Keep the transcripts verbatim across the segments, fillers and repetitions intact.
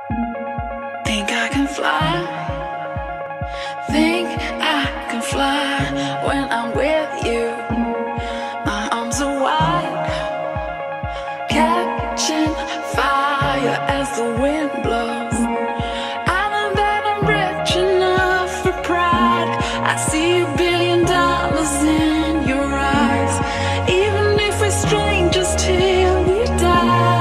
Think I can fly. Think I can fly when I'm with you. My arms are wide, catching fire as the wind blows. I know that I'm rich enough for pride. I see a billion dollars in your eyes, even if we're strangers till we die.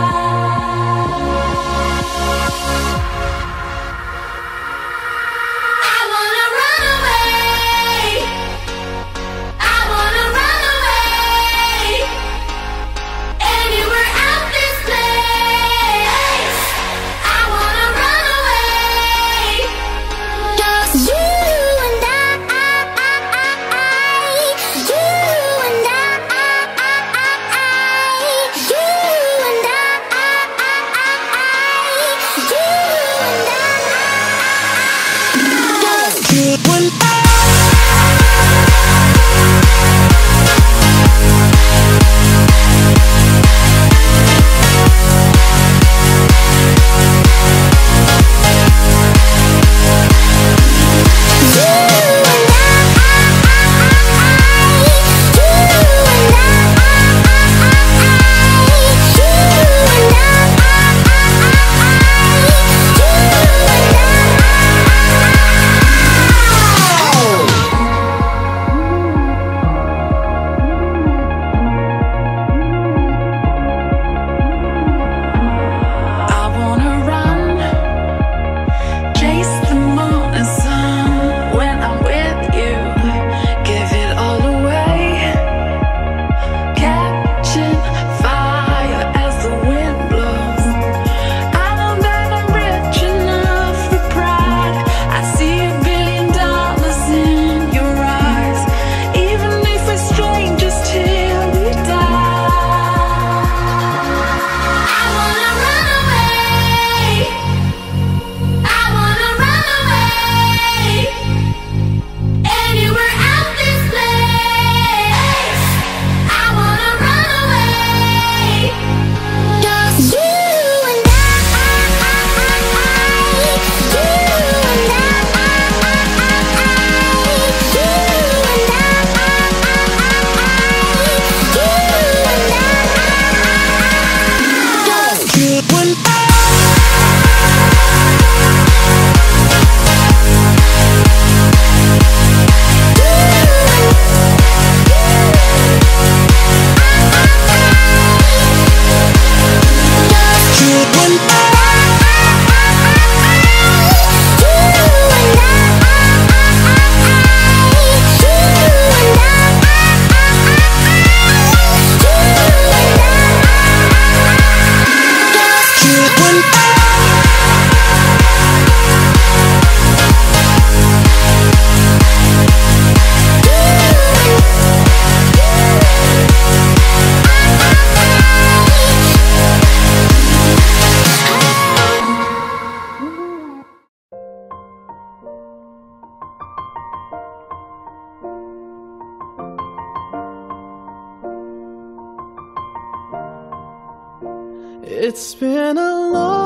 It's been a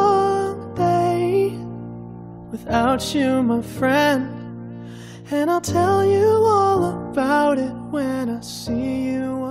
long day without you, my friend, and I'll tell you all about it when I see you